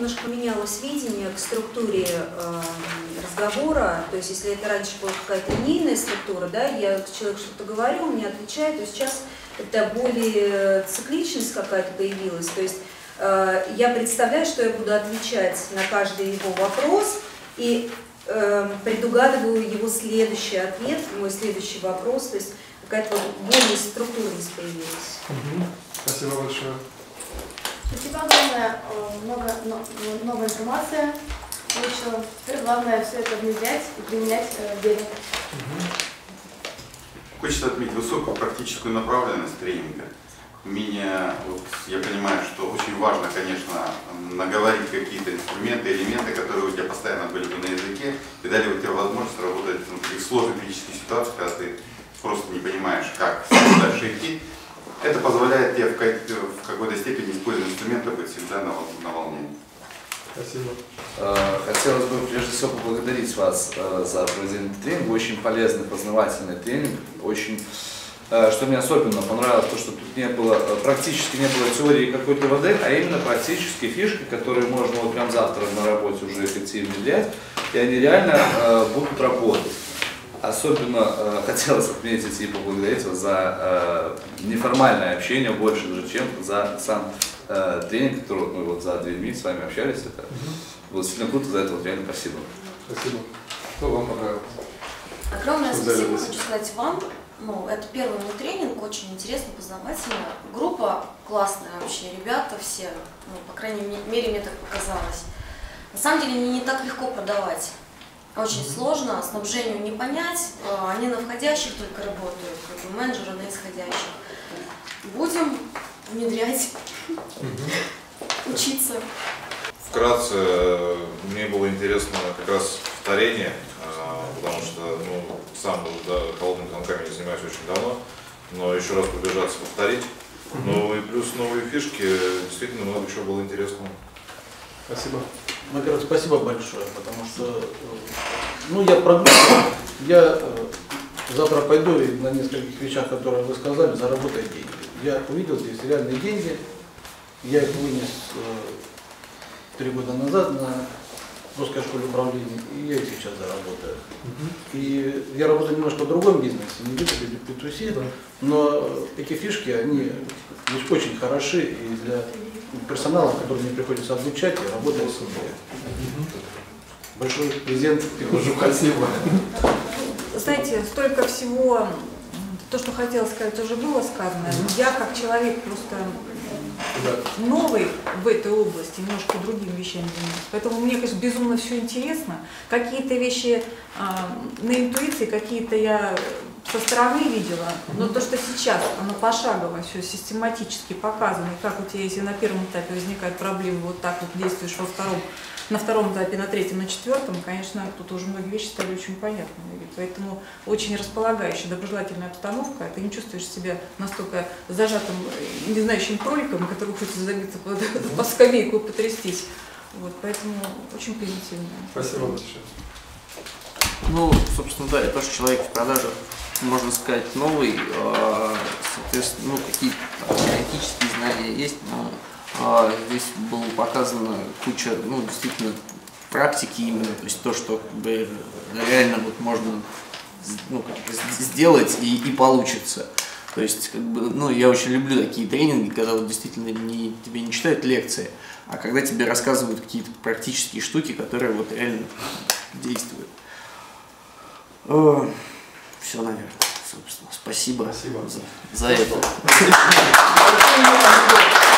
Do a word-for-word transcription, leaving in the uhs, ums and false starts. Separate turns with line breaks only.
немножко менялось видение к структуре э, разговора. То есть, если это раньше была какая-то линейная структура, да, я человек что-то говорю, он мне отвечает, то сейчас это более цикличность какая-то появилась. То есть, э, я представляю, что я буду отвечать на каждый его вопрос и э, предугадываю его следующий ответ, мой следующий вопрос. То есть, какая-то вот более структурность появилась.
Угу. Спасибо большое.
У тебя главное, много, новая информация получила. Теперь главное все это внедрять и применять в деле.
Угу.
Хочется отметить высокую практическую направленность тренинга. Умение, вот, я понимаю, что очень важно, конечно, наговорить какие-то инструменты, элементы, которые у тебя постоянно были бы на языке, и дали у тебя возможность работать в таких сложных критических ситуациях, когда ты просто не понимаешь, как дальше идти. Это позволяет тебе в какой-то степени использовать инструменты, быть всегда на, на волне.
Спасибо.
Хотелось бы прежде всего поблагодарить вас за проведенный тренинг. Очень полезный, познавательный тренинг. Очень, что мне особенно понравилось, то, что тут не было, практически не было теории какой-то воды, а именно практические фишки, которые можно вот прям завтра на работе уже эффективно внедрять, и они реально будут работать. Особенно э, хотелось отметить и поблагодарить вас за э, неформальное общение больше, даже, чем за сам э, тренинг, который мы вот за две минуты с вами общались. Это mm-hmm. было сильно круто, за это вот реально спасибо.
Спасибо. Что вам понравилось?
Огромное спасибо хочу сказать вам. Ну, это первый мой тренинг, очень интересно, познавательно. Группа классная вообще, ребята все, ну, по крайней мере, мне так показалось. На самом деле, мне не так легко продавать. Очень mm-hmm. сложно, снабжению не понять, они на входящих только работают, как бы менеджеры на исходящих. Будем внедрять, mm-hmm. учиться.
Вкратце, мне было интересно как раз повторение, потому что ну, сам да, холодными танками не занимаюсь очень давно, но еще раз пробежаться, повторить. Mm-hmm. Ну и плюс новые фишки, действительно много чего было интересного.
Спасибо.
Во-первых, спасибо большое, потому что, ну, я прогнусь, я э, завтра пойду и на нескольких вещах, которые вы сказали, заработать деньги. Я увидел здесь реальные деньги, я их вынес э, три года назад на русской школе управления, и я их сейчас заработаю. Uh-huh. И я работаю немножко в другом бизнесе, не буду говорить пи ту си, но эти фишки, они здесь очень хороши и для персонала, который мне приходится обучать, и работать с собой. Uh-huh. Большой презент и уже спасибо.
Знаете, столько всего, то, что хотела сказать, уже было сказано. Uh-huh. Я как человек просто новый в этой области, немножко другими вещами занимаюсь. Поэтому мне, конечно, безумно все интересно. Какие-то вещи а, на интуиции, какие-то я со стороны видела, но то, что сейчас оно пошагово, все систематически показано, как у тебя, если на первом этапе возникают проблемы, вот так вот действуешь во втором, на втором этапе, на третьем, на четвертом, конечно, тут уже многие вещи стали очень понятными. Поэтому очень располагающая, доброжелательная обстановка, ты не чувствуешь себя настолько зажатым, не знающим кроликом, который хочет забиться под, по скамейку и потрястись. Вот, поэтому очень позитивно.
Спасибо большое.
Ну, собственно, да, я тоже человек в продажах, можно сказать, новый, соответственно, ну, какие-то теоретические знания есть, но здесь было показано куча, ну, действительно, практики именно, то есть то, что как бы, реально вот можно ну, как бы сделать и, и получится. То есть, как бы, ну, я очень люблю такие тренинги, когда вот действительно не, тебе не читают лекции, а когда тебе рассказывают какие-то практические штуки, которые вот реально действуют. Все, наверное, собственно. Спасибо,
Спасибо.
за, за это.